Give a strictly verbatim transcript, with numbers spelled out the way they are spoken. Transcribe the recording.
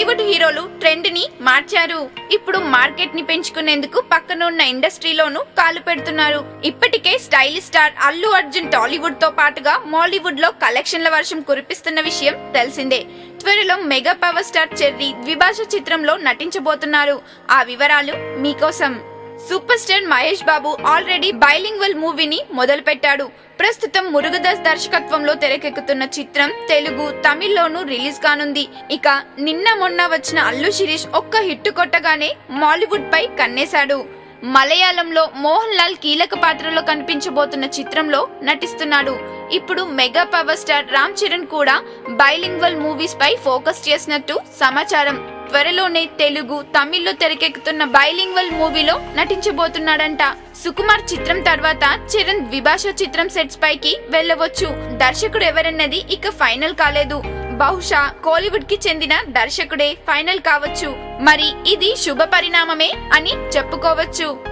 టాలీవుడ్ హీరోలు ట్రెండ్ ని మార్చారు. ఇప్పుడు మార్కెట్ ని పెంచుకునేందుకు పక్కనున్న ఇండస్ట్రీలోనూ కాలు పెడుతున్నారు. ఇప్పటికే stylish star Allu Arjun Tollywood తో పాటుగా మాలీవుడ్ లో కలెక్షన్ల వర్షం కురిపిస్తున్న విషయం తెలిసిందే. త్వరలో మెగా పవర్ స్టార్ చెర్రీ ద్విభాష చిత్రంలో నటించబోతున్నారు. ఆ వివరాలు మీకోసం. Super star Mahesh Babu already bilingual మూవీని మొదలు పెట్టాడు. ప్రస్తుతం మురుగదాస్ దర్శకత్వంలో తెరకెక్కుతున్న చిత్రం తెలుగు, తమిళ్లోనూ రిలీజ్ కానుంది. ఇక నిన్న మొన్న వచ్చిన అల్లు శిరీష్ ఒక్క హిట్ కొట్టగానే మాలీవుడ్ పై కన్నేశాడు. మలయాళంలో మోహన్ లాల్ కీలక పాత్రలో కనిపించబోతున్న చిత్రంలో నటిస్తున్నాడు. ఇప్పుడు mega power star Ram Charan కూడా బైలింగ్వల్ మూవీస్ పై ఫోకస్ చేసినట్టు సమాచారం. త్వరలోనే తెలుగు, తమిళ్లో తెరకెక్కుతున్న బైలింగ్వల్ మూవీలో నటించబోతున్నాడంట. సుకుమార్ చిత్రం తర్వాత చరణ్ ద్విభాష చిత్రం సెట్స్ పైకి వెళ్లవచ్చు. దర్శకుడు ఎవరన్నది ఇక ఫైనల్ కాలేదు. బహుశా కోలీవుడ్ కి చెందిన దర్శకుడే ఫైనల్ కావచ్చు. మరి ఇది శుభ పరిణామమే అని చెప్పుకోవచ్చు.